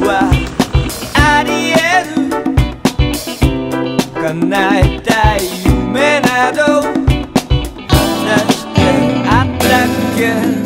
はありえる叶えたい夢など果たしてあったっけ